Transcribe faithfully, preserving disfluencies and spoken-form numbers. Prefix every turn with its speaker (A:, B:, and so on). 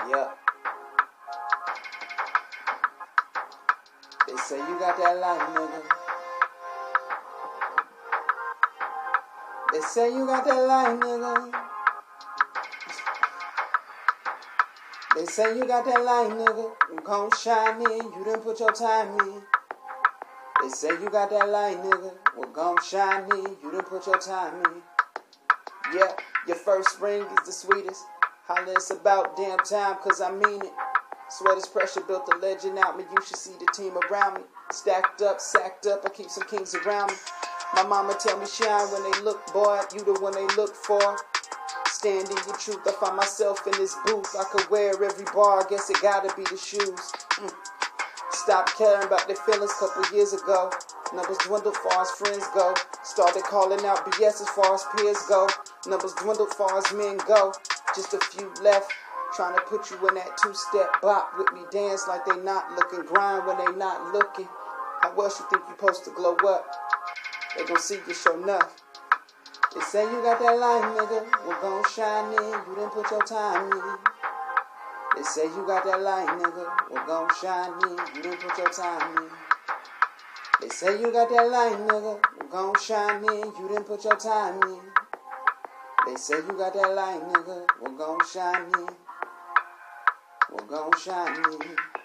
A: Yeah. They say you got that light, nigga. They say you got that light, nigga. They say you got that light, nigga. You gon' shine in. You done put your time in. They say you got that light, nigga. Well, gon' shine in. You done put your time in. Yeah, your first spring is the sweetest. Holla, it's about damn time, cause I mean it. Sweat is pressure, built a legend out me. You should see the team around me. Stacked up, sacked up, I keep some kings around me. My mama tell me shine when they look, boy. You the one they look for. Stand in your truth, I find myself in this booth. I could wear every bar, I guess it gotta be the shoes. Mm. Stopped caring about their feelings a couple years ago. Numbers dwindled far as friends go. Started calling out B S as far as peers go. Numbers dwindled far as men go. Just a few left. Trying to put you in that two-step bop with me. Dance like they not looking. Grind when they not looking. How else you think you supposed to glow up? They gon' see you show enough. They say you got that light, nigga. We're gon' shine in. You done put your time in. They say you got that light, nigga. We're gon' shine in. You done put your time in. They say you got that light, nigga. We're gon' shine in. You done put your time in. They say you got that light, nigga. We're gon' shine in. We're gon' shine in.